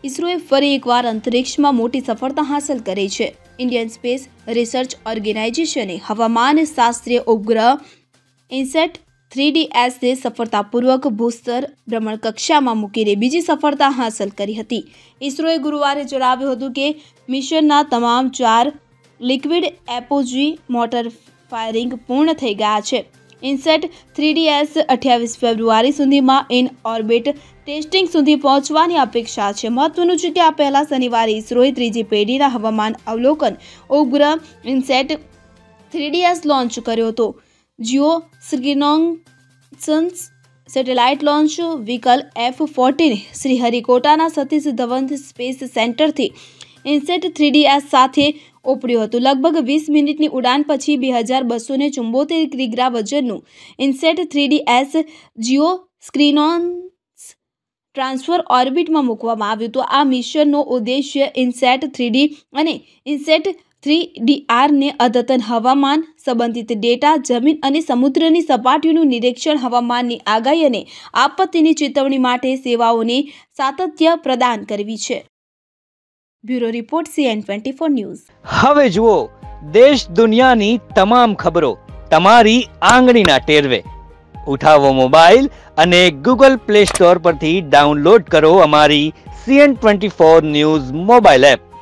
ઇસરોએ ફરી એકવાર અંતરિક્ષમાં મોટી સફળતા હાંસલ કરી છે। ઇન્ડિયન સ્પેસ રિસર્ચ ઓર્ગેનાઇઝેશને હવામાન શાસ્ત્રીય ઉપગ્રહ ઇનસેટ 3DS ને સફળતાપૂર્વક ભૂસ્તર ભ્રમણ કક્ષામાં મૂકીને બીજી સફળતા હાંસલ કરી હતી। ઇસરોએ ગુરુવારે જણાવ્યું હતું કે મિશનના તમામ 4 લિક્વિડ એપોજી મોટર ફાયરિંગ પૂર્ણ થઈ ગયા છે। ઇનસેટ 3DS 28 ફેબ્રુઆરી સુધીમાં ઇન ઓર્બિટ ટેસ્ટિંગ સુધી પહોંચવાની અપેક્ષા છે। મહત્વનું છે કે આ પહેલા શનિવારે ઇસરોએ ત્રીજી પેઢીના હવામાન અવલોકન ઉપગ્રહ ઇનસેટ 3DS લોન્ચ કર્યો હતો। Geosynchronous satellite launch vehicle F-14 श्रीहरिकोटाના સતીશ ધવન સ્પેસ સેન્ટરથી ઇનસેટ 3DS સાથે ઉપડ્યું હતું। લગભગ 20 મિનિટની ઉડાન પછી 2274 કિગ્રા વજનનું INSAT 3DS geosynchronous transfer ઓર્બિટમાં મૂકવામાં આવ્યું હતું। આ મિશનનો ઉદ્દેશ્ય ઇનસેટ 3D અને ઇનસેટ 3DR ને અદ્યતન હવામાન સંબંધિત ડેટા, જમીન અને સમુદ્રની સપાટીનું નિરીક્ષણ, હવામાનની આગાહી અને આપત્તિની ચેતવણી માટે સેવાઓને સાતત્ય પ્રદાન કરવી છે। Bureau report CN24 news. હવે જુઓ દેશ દુનિયાની તમામ ખબરો તમારી આંગળીના ટેરવે। ઉઠાવો મોબાઈલ અને ગૂગલ પ્લે સ્ટોર પરથી ડાઉનલોડ કરો અમારી CN24 ન્યૂઝ મોબાઈલ એપ।